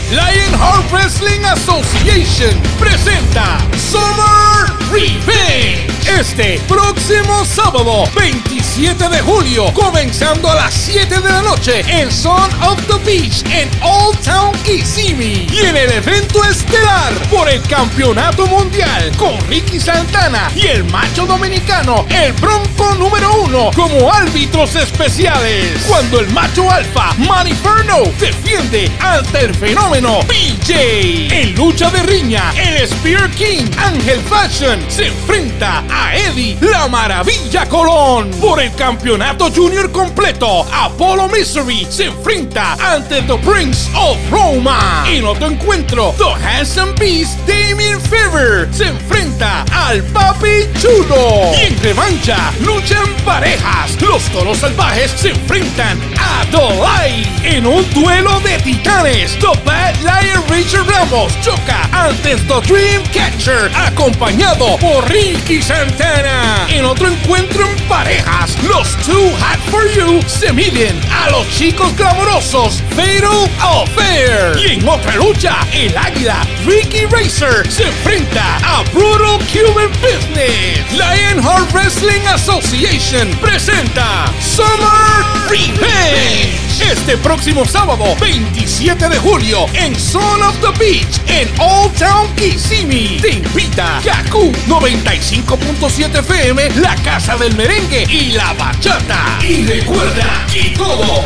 Lionheart Wrestling Association presenta Summer Revenge este próximo sábado 27 de julio, comenzando a las 7 de la noche en Son of the Beach en Old Town Kissimmee, y en el evento estelar por el campeonato mundial con Ricky Santana y el macho dominicano El Bronco número 1 como árbitros especiales, cuando el macho alfa Maniferno defiende ante el fenómeno PJ. En lucha de riña, el Spear King Ángel Fashion se enfrenta a Eddie La Maravilla Colón. Por el campeonato junior completo, Apollo Misery se enfrenta ante The Prince of Roma. En otro encuentro, The Handsome Beast Damien Fever se enfrenta al Papi Chulo. Y en revancha, luchan parejas. Los Toros Salvajes se enfrentan a The Light. En un duelo de titanes, The Bad Liar Richard Ramos choca ante The Dreamcatcher, acompañado por Ricky Santana. En otro encuentro en parejas, los Too Hot For You se miden a los chicos glamorosos Fatal Affair. Y en otra lucha, el águila Ricky Racer se enfrenta a Brutal Cuban Business. Lionheart Wrestling Association presenta Summer Revenge este próximo sábado 27 de julio en Son of the Beach en Old Town Kissimmee. Te invita Kaku 95.7 FM, la casa del merengue y la bachata. Y recuerda que todo,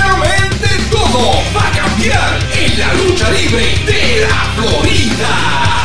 absolutamente todo, va a cambiar en la lucha libre de la Florida.